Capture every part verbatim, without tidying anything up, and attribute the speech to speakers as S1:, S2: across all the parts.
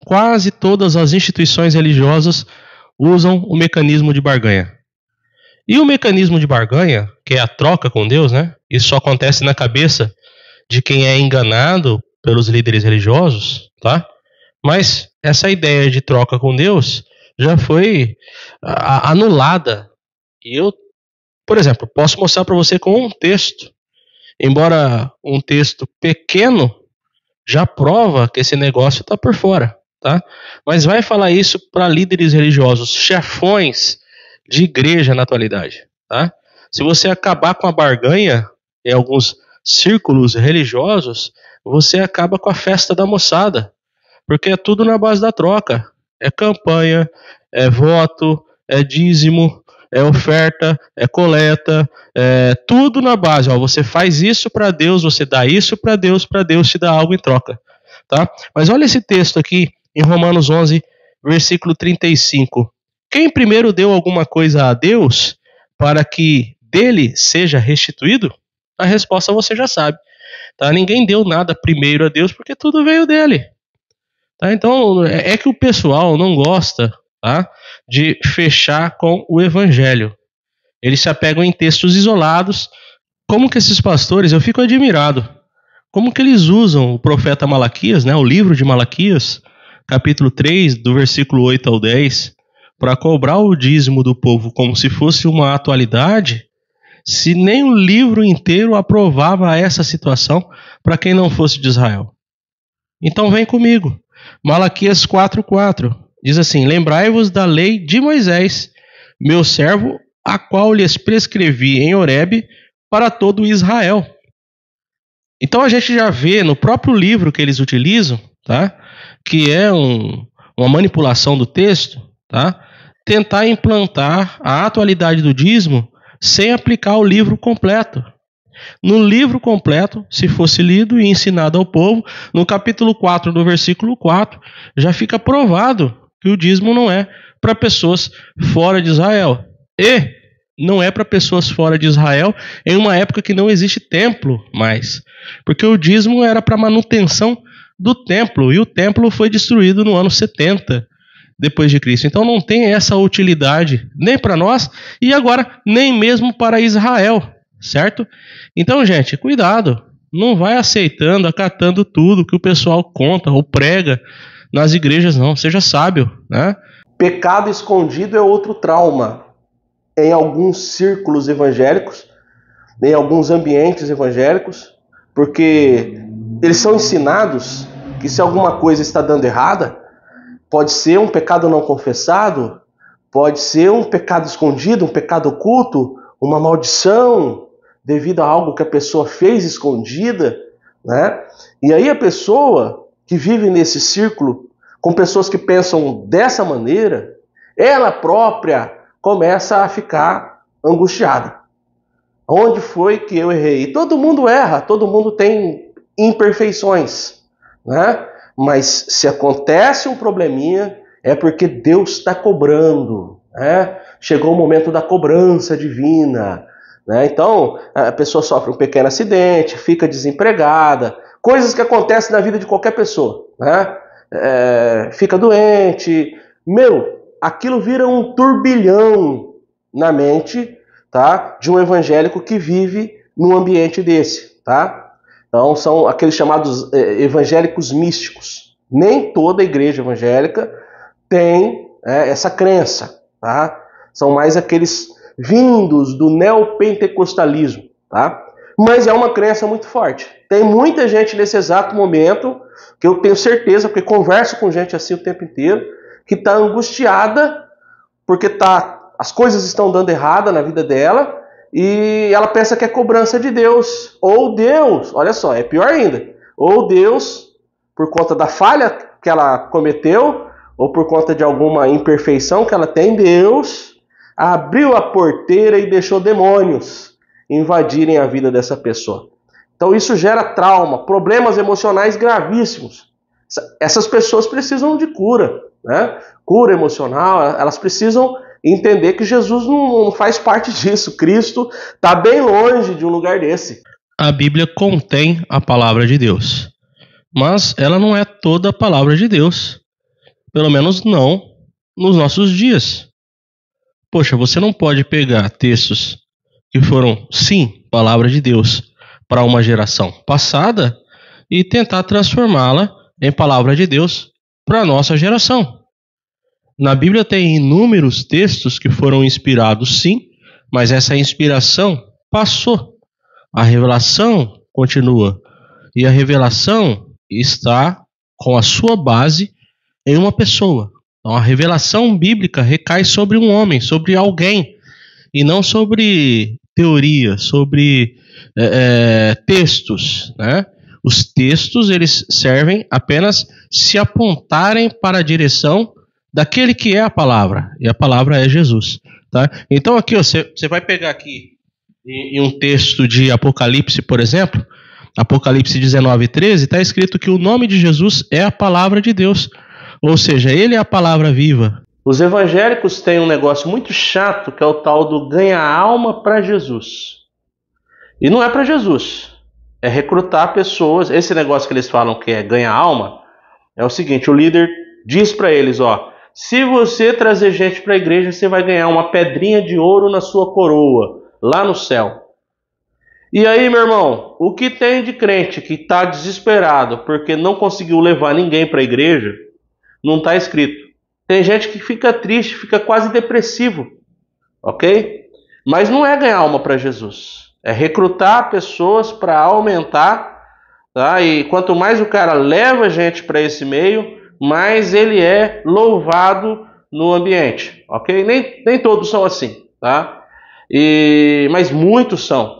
S1: quase todas as instituições religiosas usam o mecanismo de barganha. E o mecanismo de barganha, que é a troca com Deus, né? Isso só acontece na cabeça de quem é enganado pelos líderes religiosos, tá? Mas essa ideia de troca com Deus já foi a, anulada. E eu, por exemplo, posso mostrar para você com um texto. Embora um texto pequeno, já prova que esse negócio está por fora, tá? Mas vai falar isso para líderes religiosos, chefões de igreja na atualidade, tá? Se você acabar com a barganha em alguns círculos religiosos, você acaba com a festa da moçada, porque é tudo na base da troca. É campanha, é voto, é dízimo, é oferta, é coleta, é tudo na base. Ó, você faz isso para Deus, você dá isso para Deus, para Deus te dar algo em troca, tá? Mas olha esse texto aqui em Romanos onze, versículo trinta e cinco. Quem primeiro deu alguma coisa a Deus para que dele seja restituído? A resposta você já sabe, tá? Ninguém deu nada primeiro a Deus porque tudo veio dele, tá? Então é que o pessoal não gosta, tá, de fechar com o evangelho. Eles se apegam em textos isolados. Como que esses pastores, eu fico admirado, como que eles usam o profeta Malaquias, né, o livro de Malaquias, capítulo três, do versículo oito ao dez, para cobrar o dízimo do povo como se fosse uma atualidade, se nem o livro inteiro aprovava essa situação para quem não fosse de Israel. Então vem comigo. Malaquias quatro, quatro. Diz assim: lembrai-vos da lei de Moisés, meu servo, a qual lhes prescrevi em Horebe para todo Israel. Então a gente já vê no próprio livro que eles utilizam, tá, que é um, uma manipulação do texto, tá, tentar implantar a atualidade do dízimo sem aplicar o livro completo. No livro completo, se fosse lido e ensinado ao povo, no capítulo quatro, do versículo quatro, já fica provado que o dízimo não é para pessoas fora de Israel. E não é para pessoas fora de Israel em uma época que não existe templo mais. Porque o dízimo era para manutenção do templo, e o templo foi destruído no ano setenta depois de Cristo. Então não tem essa utilidade nem para nós e agora nem mesmo para Israel, certo? Então, gente, cuidado. Não vai aceitando, acatando tudo que o pessoal conta ou prega nas igrejas, não. Seja sábio, né?
S2: Pecado escondido é outro trauma. Em alguns círculos evangélicos, em alguns ambientes evangélicos, porque eles são ensinados que se alguma coisa está dando errada, pode ser um pecado não confessado, pode ser um pecado escondido, um pecado oculto, uma maldição devido a algo que a pessoa fez escondida, né? E aí a pessoa que vive nesse círculo, com pessoas que pensam dessa maneira, ela própria começa a ficar angustiada. Onde foi que eu errei? E todo mundo erra, todo mundo tem imperfeições, né? Mas se acontece um probleminha, é porque Deus está cobrando, né? Chegou o momento da cobrança divina, né? Então, a pessoa sofre um pequeno acidente, fica desempregada, coisas que acontecem na vida de qualquer pessoa, né? É, fica doente, meu, aquilo vira um turbilhão na mente, tá, de um evangélico que vive num ambiente desse, tá? Então são aqueles chamados é, evangélicos místicos. Nem toda igreja evangélica tem é, essa crença, tá? São mais aqueles vindos do neopentecostalismo, tá? Mas é uma crença muito forte. Tem muita gente nesse exato momento, que eu tenho certeza, porque converso com gente assim o tempo inteiro, que está angustiada porque tá, as coisas estão dando errada na vida dela e ela pensa que é cobrança de Deus. Ou Deus, olha só, é pior ainda. Ou Deus, por conta da falha que ela cometeu, ou por conta de alguma imperfeição que ela tem, Deus abriu a porteira e deixou demônios invadirem a vida dessa pessoa. Então isso gera trauma, problemas emocionais gravíssimos. Essas pessoas precisam de cura, né? Cura emocional, elas precisam entender que Jesus não faz parte disso. Cristo está bem longe de um lugar desse.
S1: A Bíblia contém a palavra de Deus, mas ela não é toda a palavra de Deus. Pelo menos não nos nossos dias. Poxa, você não pode pegar textos que foram, sim, palavra de Deus para uma geração passada e tentar transformá-la em palavra de Deus para a nossa geração. Na Bíblia tem inúmeros textos que foram inspirados, sim, mas essa inspiração passou. A revelação continua. E a revelação está com a sua base em uma pessoa. Então a revelação bíblica recai sobre um homem, sobre alguém, e não sobre teoria, sobre é, textos, né? Os textos, eles servem apenas se apontarem para a direção daquele que é a palavra, e a palavra é Jesus, tá? Então aqui ó, você, você vai pegar aqui em, em um texto de Apocalipse, por exemplo, Apocalipse dezenove, treze, está escrito que o nome de Jesus é a palavra de Deus, ou seja, ele é a palavra viva.
S2: Os evangélicos têm um negócio muito chato, que é o tal do ganhar alma para Jesus. E não é para Jesus, é recrutar pessoas. Esse negócio que eles falam que é ganhar alma, é o seguinte, o líder diz para eles, ó, se você trazer gente para a igreja, você vai ganhar uma pedrinha de ouro na sua coroa, lá no céu. E aí, meu irmão, o que tem de crente que está desesperado porque não conseguiu levar ninguém para a igreja, não está escrito. Tem gente que fica triste, fica quase depressivo, ok? Mas não é ganhar alma para Jesus, é recrutar pessoas para aumentar, tá? E quanto mais o cara leva gente para esse meio, mais ele é louvado no ambiente, ok? Nem, nem todos são assim, tá? E, mas muitos são.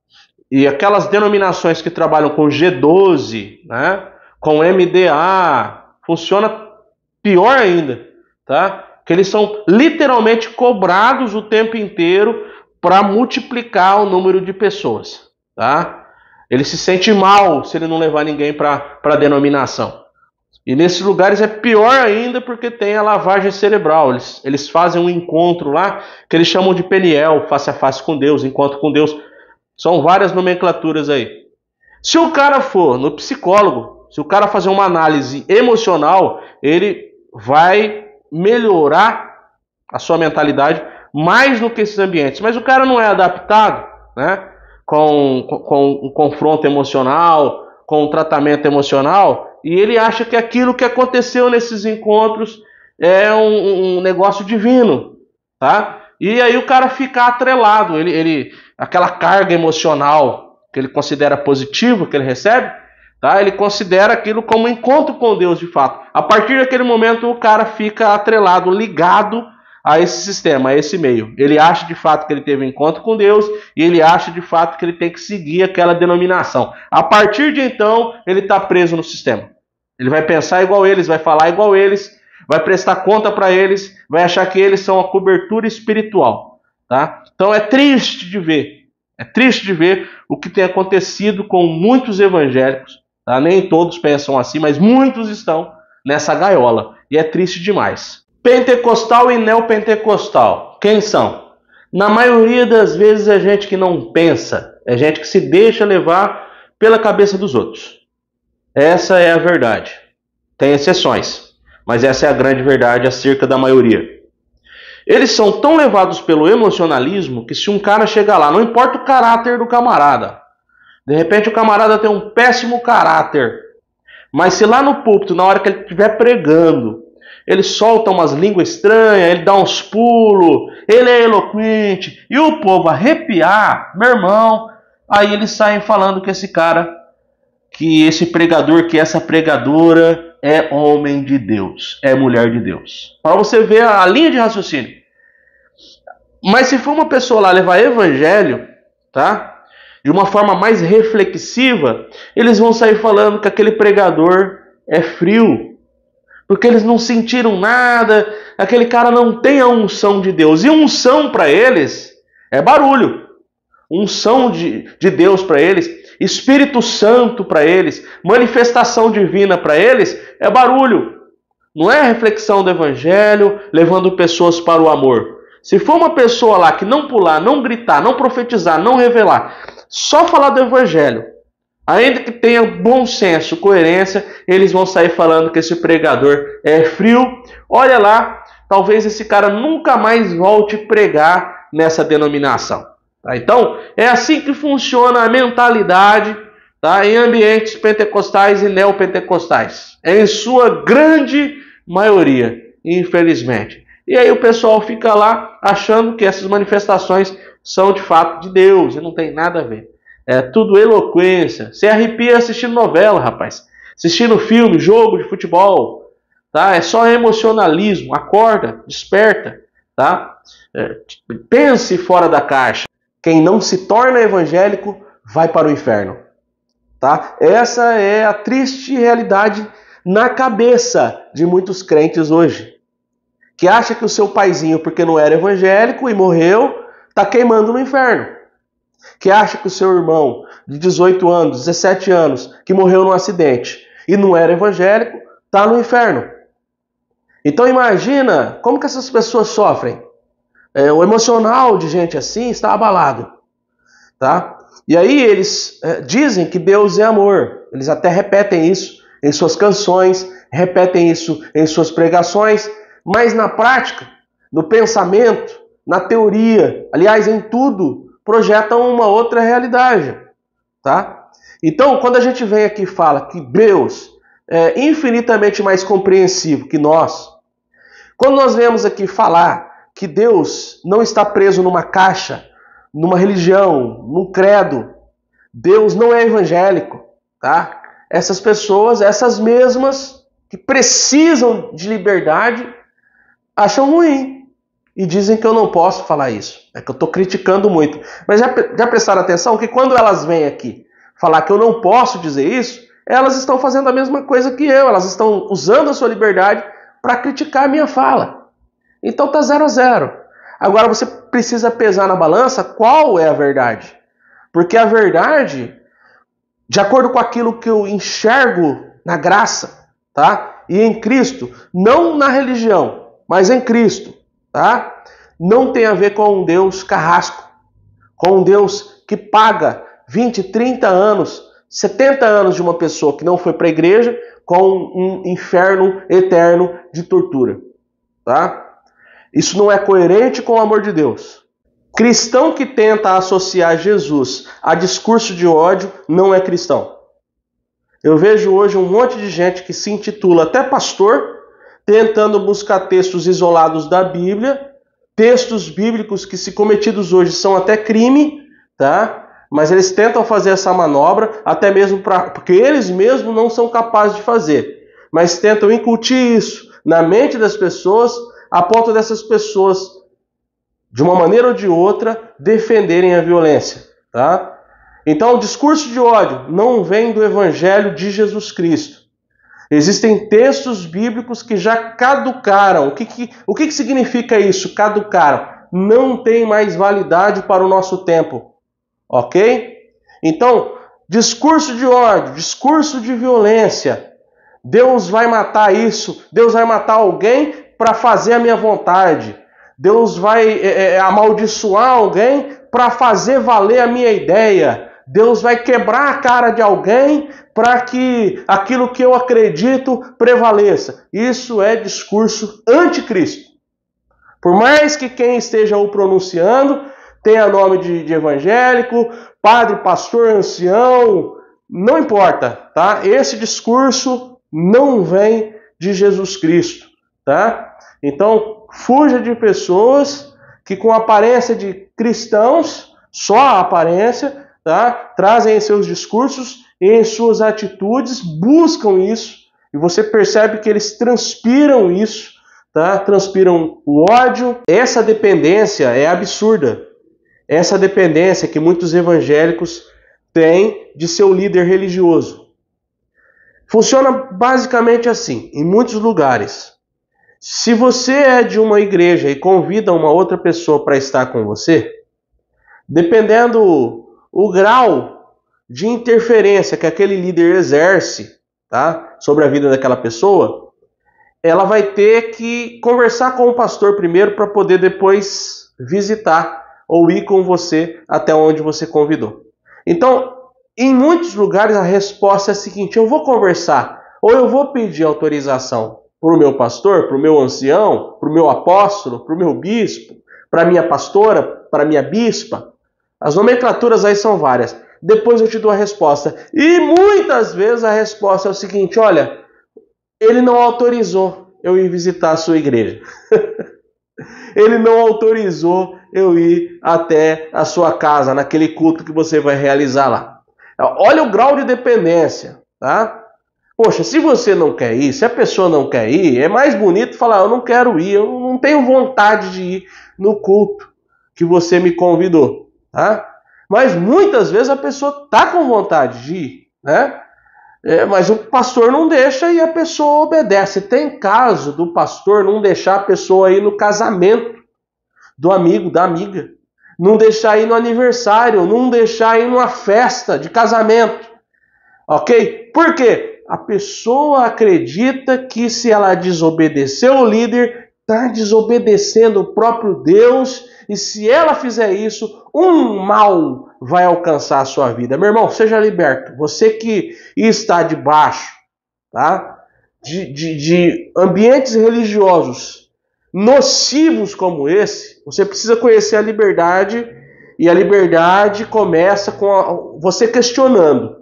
S2: E aquelas denominações que trabalham com G doze, né, com M D A, funciona pior ainda, tá? Que eles são literalmente cobrados o tempo inteiro para multiplicar o número de pessoas, tá? Ele se sente mal se ele não levar ninguém para a denominação. E nesses lugares é pior ainda porque tem a lavagem cerebral. Eles, eles fazem um encontro lá que eles chamam de Peniel, face a face com Deus, encontro com Deus. São várias nomenclaturas aí. Se o cara for no psicólogo, se o cara fazer uma análise emocional, ele vai melhorar a sua mentalidade mais do que esses ambientes. Mas o cara não é adaptado, né, com, com, com um confronto emocional, com um tratamento emocional, e ele acha que aquilo que aconteceu nesses encontros é um, um negócio divino, tá? E aí o cara fica atrelado, ele, ele, aquela carga emocional que ele considera positiva, que ele recebe, tá? Ele considera aquilo como um encontro com Deus de fato. A partir daquele momento o cara fica atrelado, ligado a esse sistema, a esse meio. Ele acha de fato que ele teve um encontro com Deus e ele acha de fato que ele tem que seguir aquela denominação. A partir de então, ele está preso no sistema. Ele vai pensar igual eles, vai falar igual eles, vai prestar conta para eles, vai achar que eles são a cobertura espiritual, tá? Então é triste de ver, é triste de ver o que tem acontecido com muitos evangélicos, tá? Nem todos pensam assim, mas muitos estão nessa gaiola, e é triste demais. Pentecostal e neopentecostal, quem são? Na maioria das vezes é gente que não pensa, é gente que se deixa levar pela cabeça dos outros. Essa é a verdade. Tem exceções, mas essa é a grande verdade acerca da maioria. Eles são tão levados pelo emocionalismo que se um cara chegar lá, não importa o caráter do camarada, de repente o camarada tem um péssimo caráter, mas se lá no púlpito, na hora que ele estiver pregando, ele solta umas línguas estranhas, ele dá uns pulos, ele é eloquente, e o povo arrepiar, meu irmão, aí eles saem falando que esse cara, que esse pregador, que essa pregadora é homem de Deus, é mulher de Deus. Para você ver a linha de raciocínio. Mas se for uma pessoa lá levar evangelho, tá? De uma forma mais reflexiva, eles vão sair falando que aquele pregador é frio, porque eles não sentiram nada, aquele cara não tem a unção de Deus. E unção para eles é barulho. Unção de, de Deus para eles, Espírito Santo para eles, manifestação divina para eles é barulho. Não é reflexão do evangelho, levando pessoas para o amor. Se for uma pessoa lá que não pular, não gritar, não profetizar, não revelar, só falar do evangelho, Ainda que tenha bom senso, coerência, eles vão sair falando que esse pregador é frio. Olha lá, talvez esse cara nunca mais volte a pregar nessa denominação. Tá? Então, é assim que funciona a mentalidade, tá, em ambientes pentecostais e neopentecostais. É em sua grande maioria, infelizmente. E aí o pessoal fica lá achando que essas manifestações são de fato de Deus, e não tem nada a ver. É tudo eloquência. Você arrepia assistindo novela, rapaz. Assistindo filme, jogo de futebol. Tá? É só emocionalismo. Acorda, desperta. Tá? É, pense fora da caixa. Quem não se torna evangélico vai para o inferno. Tá? Essa é a triste realidade na cabeça de muitos crentes hoje. Que acha que o seu paizinho, porque não era evangélico e morreu, está queimando no inferno. Que acha que o seu irmão de dezoito anos, dezessete anos, que morreu num acidente e não era evangélico, está no inferno. Então imagina como que essas pessoas sofrem. É, o emocional de gente assim está abalado. Tá? E aí eles é, dizem que Deus é amor. Eles até repetem isso em suas canções, repetem isso em suas pregações, mas na prática, no pensamento, na teoria, aliás, em tudo, projetam uma outra realidade, tá? Então, quando a gente vem aqui e fala que Deus é infinitamente mais compreensivo que nós, quando nós vemos aqui falar que Deus não está preso numa caixa, numa religião, num credo, Deus não é evangélico, tá? Essas pessoas, essas mesmas que precisam de liberdade, acham ruim. E dizem que eu não posso falar isso. É que eu estou criticando muito. Mas já, já prestaram atenção que quando elas vêm aqui falar que eu não posso dizer isso, elas estão fazendo a mesma coisa que eu. Elas estão usando a sua liberdade para criticar a minha fala. Então tá zero a zero. Agora você precisa pesar na balança qual é a verdade. Porque a verdade, de acordo com aquilo que eu enxergo na graça, tá? E em Cristo, não na religião, mas em Cristo, tá? Não tem a ver com um Deus carrasco, com um Deus que paga vinte, trinta anos, setenta anos de uma pessoa que não foi para a igreja com um inferno eterno de tortura, tá? Isso não é coerente com o amor de Deus. Cristão que tenta associar Jesus a discurso de ódio não é cristão. Eu vejo hoje um monte de gente que se intitula até pastor, tentando buscar textos isolados da Bíblia, textos bíblicos que, se cometidos hoje, são até crime, tá? Mas eles tentam fazer essa manobra, até mesmo pra, porque eles mesmos não são capazes de fazer, mas tentam incutir isso na mente das pessoas, a ponto dessas pessoas, de uma maneira ou de outra, defenderem a violência, tá? Então, o discurso de ódio não vem do Evangelho de Jesus Cristo. Existem textos bíblicos que já caducaram. O que, que, o que, que significa isso? Caducaram. Não tem mais validade para o nosso tempo. Ok? Então, discurso de ódio, discurso de violência. Deus vai matar isso. Deus vai matar alguém para fazer a minha vontade. Deus vai é, é, amaldiçoar alguém para fazer valer a minha ideia. Deus vai quebrar a cara de alguém para que aquilo que eu acredito prevaleça. Isso é discurso anticristo. Por mais que quem esteja o pronunciando tenha nome de, de evangélico, padre, pastor, ancião, não importa, tá? Esse discurso não vem de Jesus Cristo, tá? Então, fuja de pessoas que com aparência de cristãos, só a aparência, tá? Trazem em seus discursos e em suas atitudes, buscam isso, e você percebe que eles transpiram isso, tá? Transpiram o ódio. Essa dependência é absurda. Essa dependência que muitos evangélicos têm de seu líder religioso. Funciona basicamente assim, em muitos lugares. Se você é de uma igreja e convida uma outra pessoa para estar com você, dependendo o grau de interferência que aquele líder exerce, tá, sobre a vida daquela pessoa, ela vai ter que conversar com o pastor primeiro para poder depois visitar ou ir com você até onde você convidou. Então, em muitos lugares a resposta é a seguinte: eu vou conversar, ou eu vou pedir autorização para o meu pastor, para o meu ancião, para o meu apóstolo, para o meu bispo, para a minha pastora, para a minha bispa. As nomenclaturas aí são várias. Depois eu te dou a resposta. E muitas vezes a resposta é o seguinte: olha, ele não autorizou eu ir visitar a sua igreja. Ele não autorizou eu ir até a sua casa, naquele culto que você vai realizar lá. Olha o grau de dependência, tá? Poxa, se você não quer ir, se a pessoa não quer ir, é mais bonito falar: eu não quero ir, eu não tenho vontade de ir no culto que você me convidou, tá? Mas muitas vezes a pessoa está com vontade de ir, né? É, mas o pastor não deixa e a pessoa obedece. Tem caso do pastor não deixar a pessoa ir no casamento do amigo, da amiga, não deixar ir no aniversário, não deixar ir numa festa de casamento, ok? Por quê? A pessoa acredita que se ela desobedecer o líder, está desobedecendo o próprio Deus, e se ela fizer isso, um mal vai alcançar a sua vida. Meu irmão, seja liberto. Você que está debaixo, tá? de, de, de ambientes religiosos nocivos como esse, você precisa conhecer a liberdade, e a liberdade começa com a, você questionando,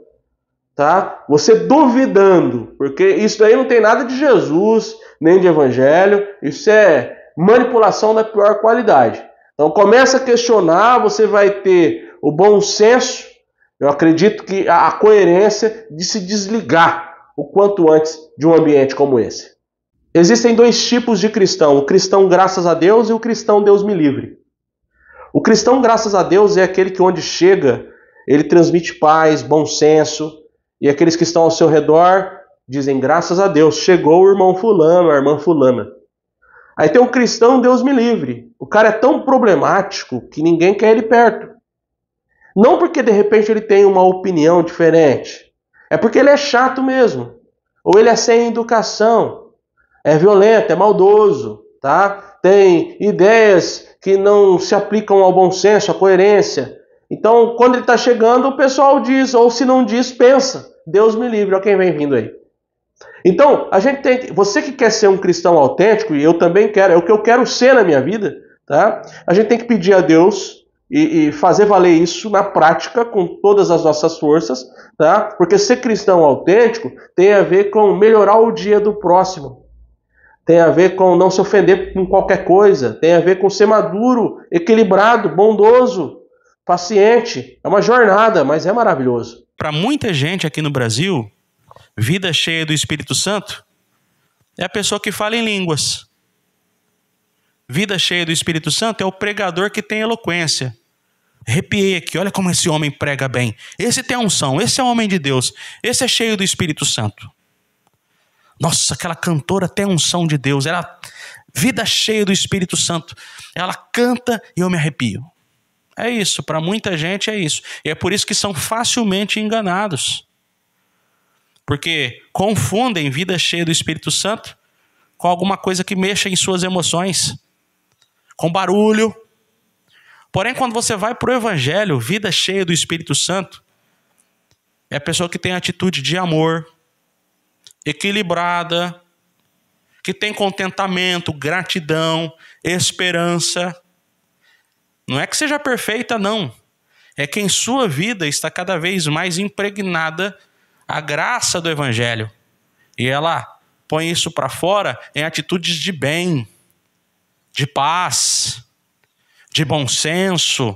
S2: tá? Você duvidando, porque isso aí não tem nada de Jesus, nem de evangelho, isso é manipulação da pior qualidade. Então começa a questionar, você vai ter o bom senso, eu acredito que a coerência de se desligar o quanto antes de um ambiente como esse. Existem dois tipos de cristão, o cristão graças a Deus e o cristão Deus me livre. O cristão graças a Deus é aquele que onde chega, ele transmite paz, bom senso, e aqueles que estão ao seu redor dizem: graças a Deus, chegou o irmão fulano, a irmã fulana. Aí tem um cristão Deus me livre. O cara é tão problemático que ninguém quer ele perto. Não porque de repente ele tem uma opinião diferente, é porque ele é chato mesmo, ou ele é sem educação, é violento, é maldoso, tá? Tem ideias que não se aplicam ao bom senso, à coerência. Então, quando ele está chegando, o pessoal diz, ou se não diz, pensa: Deus me livre, olha quem vem vindo aí. Então, a gente tem, você que quer ser um cristão autêntico, e eu também quero, é o que eu quero ser na minha vida, tá? A gente tem que pedir a Deus e, e fazer valer isso na prática com todas as nossas forças, tá? Porque ser cristão autêntico tem a ver com melhorar o dia do próximo, tem a ver com não se ofender com qualquer coisa, tem a ver com ser maduro, equilibrado, bondoso, paciente. É uma jornada, mas é maravilhoso.
S3: Para muita gente aqui no Brasil, vida cheia do Espírito Santo é a pessoa que fala em línguas. Vida cheia do Espírito Santo é o pregador que tem eloquência. Arrepiei aqui, olha como esse homem prega bem. Esse tem unção, esse é um homem de Deus, esse é cheio do Espírito Santo. Nossa, aquela cantora tem unção de Deus, ela, vida cheia do Espírito Santo, ela canta e eu me arrepio. É isso, para muita gente é isso. E é por isso que são facilmente enganados. Porque confundem vida cheia do Espírito Santo com alguma coisa que mexa em suas emoções, com barulho. Porém, quando você vai para o Evangelho, vida cheia do Espírito Santo é a pessoa que tem atitude de amor, equilibrada, que tem contentamento, gratidão, esperança. Não é que seja perfeita, não. É que em sua vida está cada vez mais impregnada a graça do Evangelho. E ela põe isso para fora em atitudes de bem, de paz, de bom senso.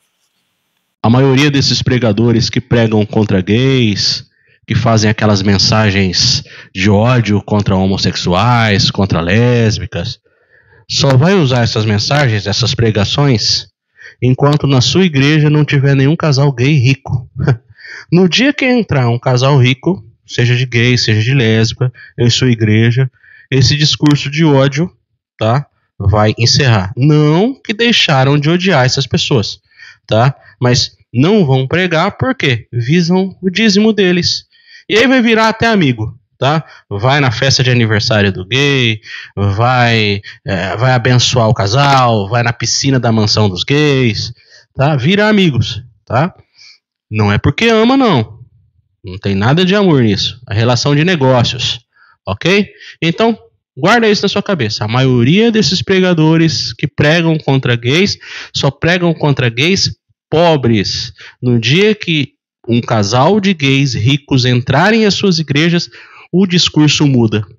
S1: A maioria desses pregadores que pregam contra gays, que fazem aquelas mensagens de ódio contra homossexuais, contra lésbicas, só vai usar essas mensagens, essas pregações, enquanto na sua igreja não tiver nenhum casal gay rico. No dia que entrar um casal rico, seja de gay, seja de lésbica, em sua igreja, esse discurso de ódio, tá, vai encerrar. Não que deixaram de odiar essas pessoas, tá? Mas não vão pregar porque visam o dízimo deles. E aí vai virar até amigo, tá? Vai na festa de aniversário do gay, vai, é, vai abençoar o casal, vai na piscina da mansão dos gays, tá? Vira amigos, tá? Não é porque ama, não. Não tem nada de amor nisso. É relação de negócios. Ok? Então, guarda isso na sua cabeça. A maioria desses pregadores que pregam contra gays só pregam contra gays pobres. No dia que um casal de gays ricos entrarem às suas igrejas, o discurso muda.